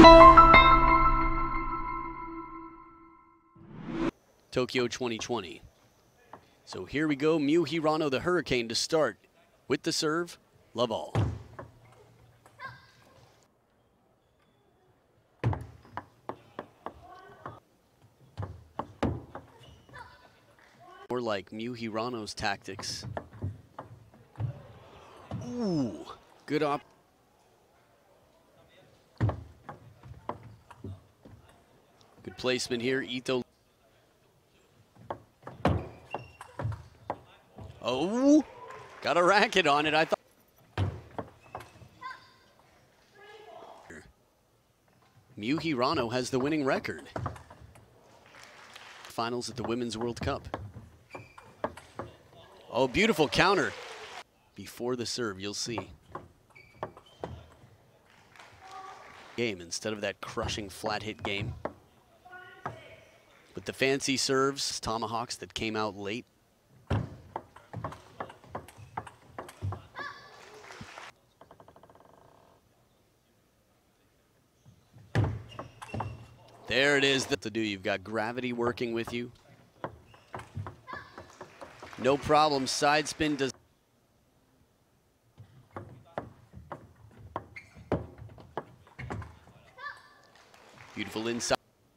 Tokyo 2020. So here we go, Miu Hirano, the Hurricane, to start with the serve. Love all. More like Miu Hirano's tactics. Ooh, good op. Good placement here, Ito. Oh, got a racket on it, I thought. Miu Hirano has the winning record. Finals at the Women's World Cup. Oh, beautiful counter. Before the serve, you'll see. Game instead of that crushing flat hit game. With the fancy serves, tomahawks that came out late. There it is. To do, you've got gravity working with you. No problem. Side spin does. Beautiful inside.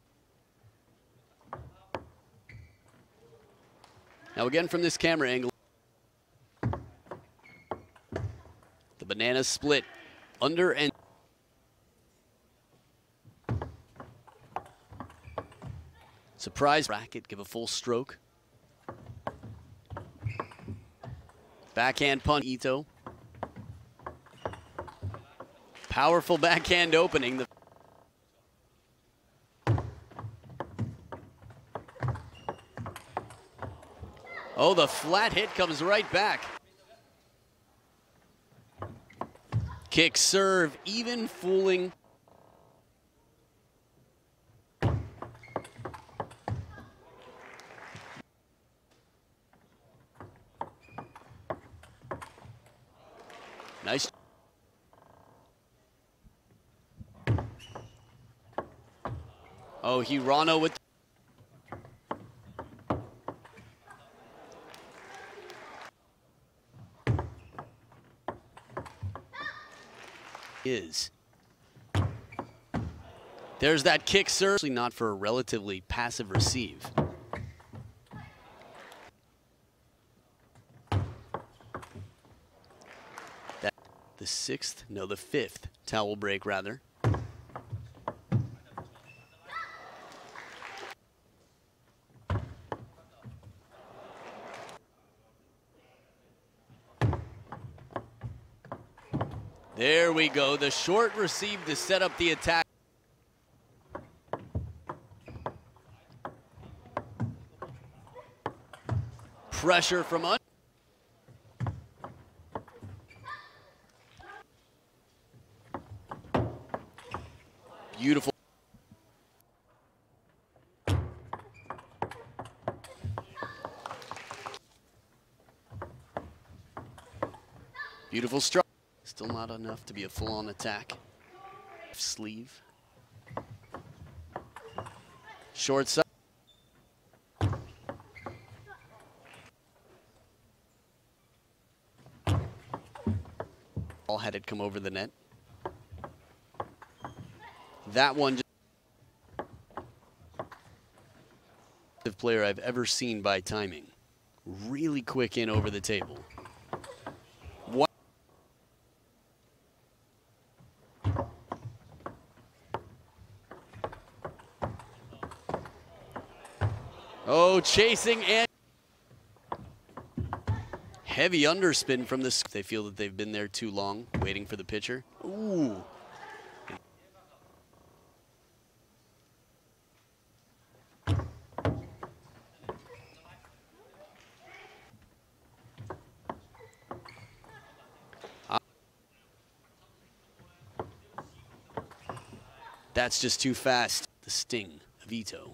Now again from this camera angle. The banana split under and. Surprise racket, give a full stroke. Backhand punch, Ito. Powerful backhand opening. Oh, the flat hit comes right back. Kick serve, even fooling. Nice. Oh, Hirano with. There's that kick serve. Not for a relatively passive receive. The sixth, no, the fifth towel break rather. There we go, the short receive to set up the attack. Pressure from under. Beautiful. Beautiful strike. Still not enough to be a full-on attack. Sleeve. Short side. All had it come over the net. That one, the player I've ever seen by timing. Really quick in over the table. What? Oh, chasing and heavy underspin from this. They feel that they've been there too long, waiting for the pitcher. Ooh. That's just too fast. The sting of Ito.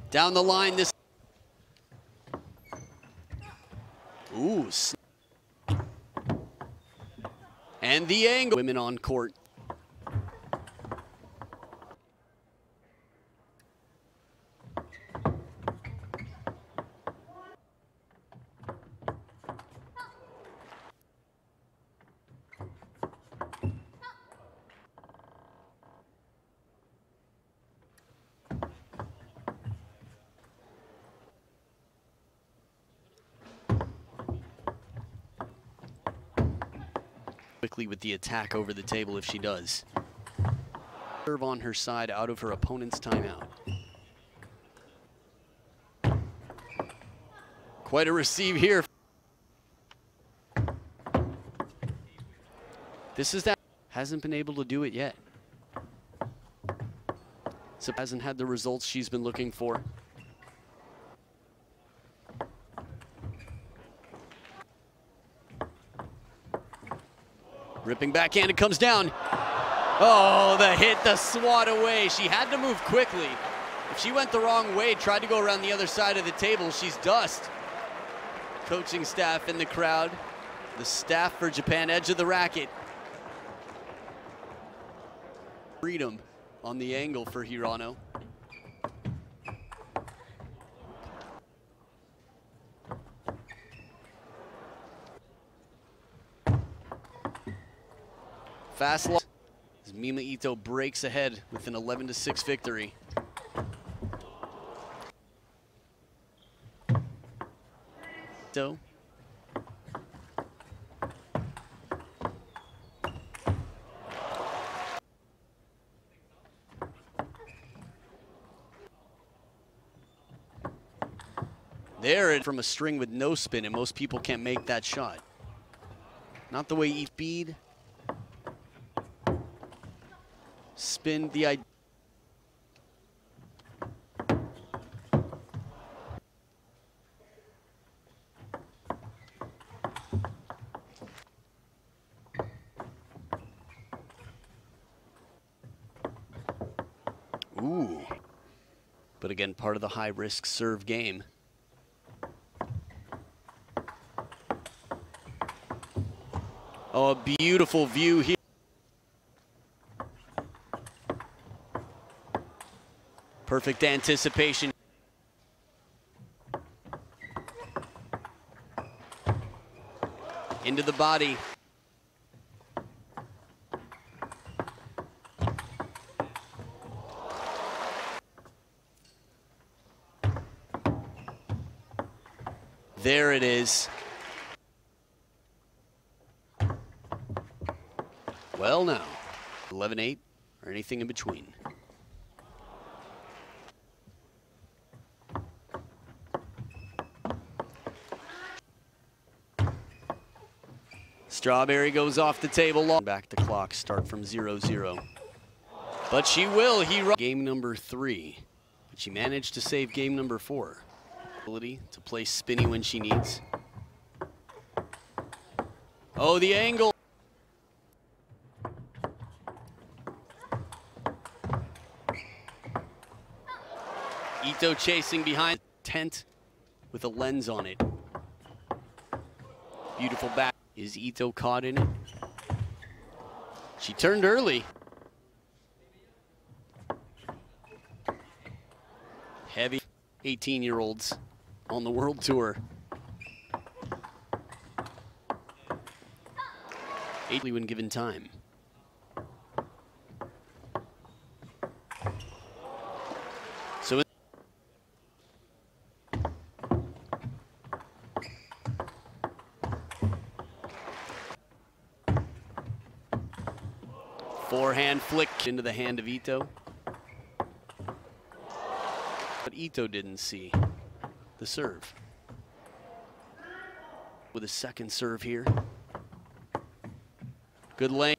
Down the line, this. Ooh. And the angle. Women on court. Quickly with the attack over the table if she does. Serve on her side out of her opponent's timeout. Quite a receive here. This is that hasn't been able to do it yet. So hasn't had the results she's been looking for. Ripping backhand, it comes down. Oh, the hit, the swat away. She had to move quickly. If she went the wrong way, tried to go around the other side of the table, she's dust. Coaching staff in the crowd. The staff for Japan, edge of the racket. Freedom on the angle for Hirano. Fast loss as Mima Ito breaks ahead with an 11-6 victory. Ito. There, from a string with no spin, and most people can't make that shot. Not the way each speed. Spin the idea. Ooh. But again, part of the high-risk serve game. Oh, a beautiful view here. Perfect anticipation. Into the body. There it is. Well now, 11-8 or anything in between. Strawberry goes off the table. Back the clock, start from 0-0. But she will. Game number 3. But she managed to save game number 4. Ability to play spinny when she needs. Oh, the angle. Ito chasing behind tent with a lens on it. Beautiful back. Is Ito caught in it? She turned early. Heavy 18-year-olds on the world tour. When given time. So forehand flick into the hand of Ito. But Ito didn't see the serve. With a second serve here. Good lane.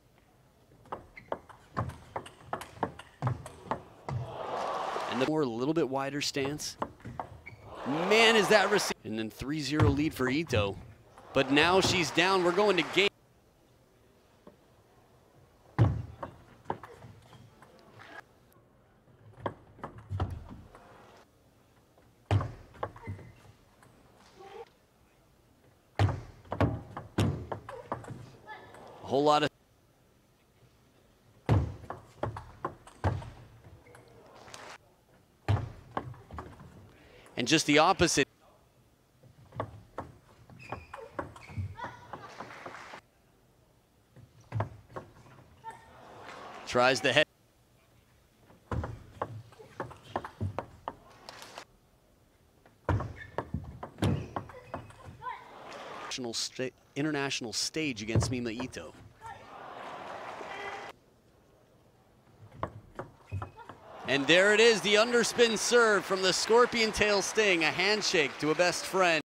And the more a little bit wider stance. Man, is that receive. And then 3-0 lead for Ito. But now she's down. We're going to game. whole lot of and just the opposite. Tries the head. International stage against Mima Ito. And there it is, the underspin serve from the Scorpion Tail Sting, a handshake to a best friend.